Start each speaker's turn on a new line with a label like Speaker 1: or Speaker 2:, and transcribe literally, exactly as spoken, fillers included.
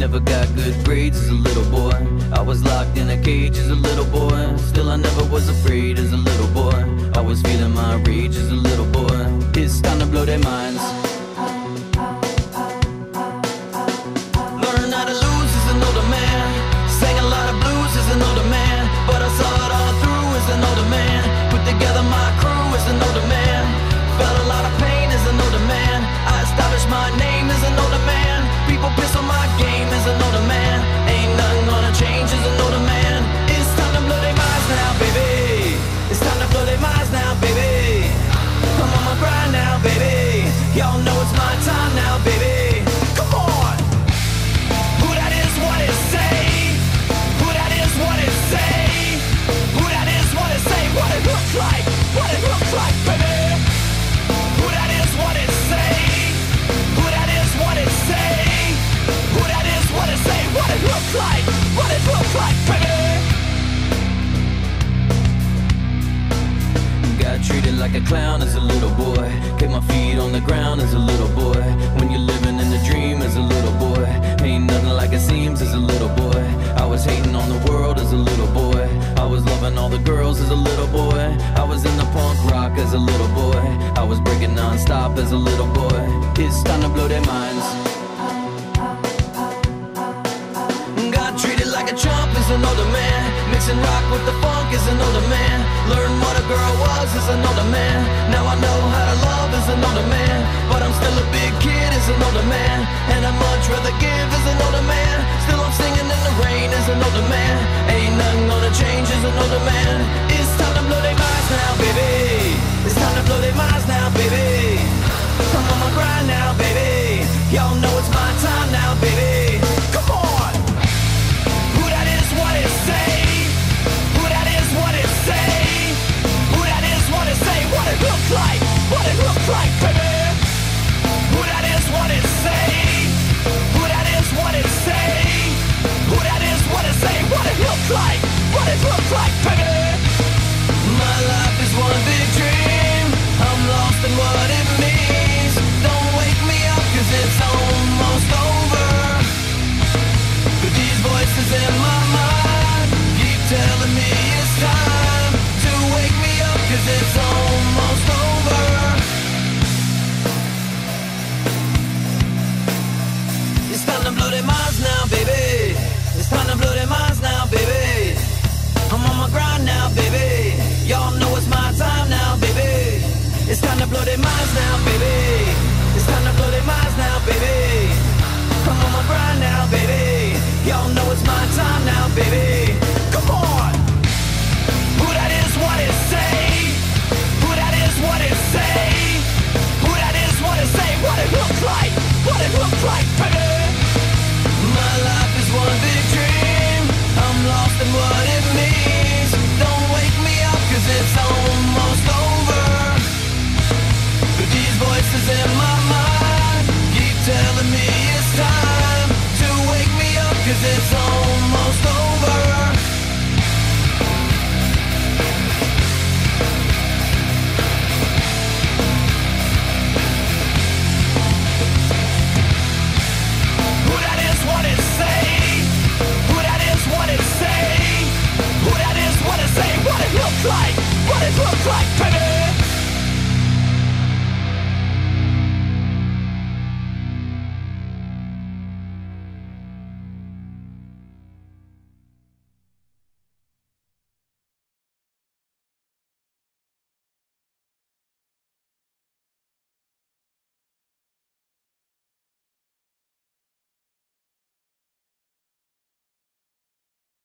Speaker 1: never got good grades as a little boy. I was locked in a cage as a little boy. Still I never was afraid as a little boy. I was feeling my rage as a little boy. It's time to blow their minds. Learn how to lose as an older man. Sang a lot of blues as an older man, but I saw it all through as an older man. Put together my crew as an older man. Felt a lot of pain as an older man. I established my name as an older man. People piss on my game as an older man. Ain't nothing gonna change as an older man. It's time to blow their minds now, baby. It's time to blow their minds now, baby. I'm on my grind now, baby. Y'all know it's my time now, baby. Come on. Who that is, what it say? Who that is, what it say? Who that is, what it say? What it looks like? What it looks like, baby. Who that is, what it say? Who that is, what it say? Who that is, what it say? What it looks like? What it looks like, baby. Got treated like a clown as a little boy. Kept my feet on the ground as a little boy. When you're living in the dream as a little boy, ain't nothing like it seems as a little boy. I was hating on the world as a little boy. I was loving all the girls as a little boy. I was in the punk rock as a little boy. I was breaking non-stop as a little boy. It's time to blow their minds. Got treated like a chump as an older man. Mixing rock with the funk as an older man. Learned what a girl was as an older man. Now I know how to love as an older man. But I'm still a big kid as an older man. And I'd much rather give as an older man. Still I'm singing in the rain as an older man. Ain't nothing gonna change as an older man. It's time to blow their minds now, baby. It's time to blow their minds now, baby. I'm on my grind now, baby. Y'all know it's my time now, baby. Come on. Who that is, what it say? Who that is, what it say? Who that is, what it say? What it looks like? What it looks like, baby. Who that is, what it say? Who that is, what it say? Who that is, what it say? What it looks like? What it looks like, baby. My life is one big dream. I'm lost in what it means. Don't wake me up, cause it's almost over. But these voices in my mind keep telling me it's time to wake me up, cause it's almost over. It's time to blow their minds now, baby. It's time to blow their minds now, baby. I'm on my grind now, baby. Y'all know it's my time now, baby. It's time to blow their minds now, baby. It's time to blow their minds now, baby. I'm on my grind now, baby. Y'all know it's my time now, baby. Come on. Who that is, what it say? Who that is, what it say? Who that is, what it say? What it looks like? What it looks like, baby. My life is one big dream. I'm lost in what it means. Don't wake me up, cause it's almost over. But these voices in my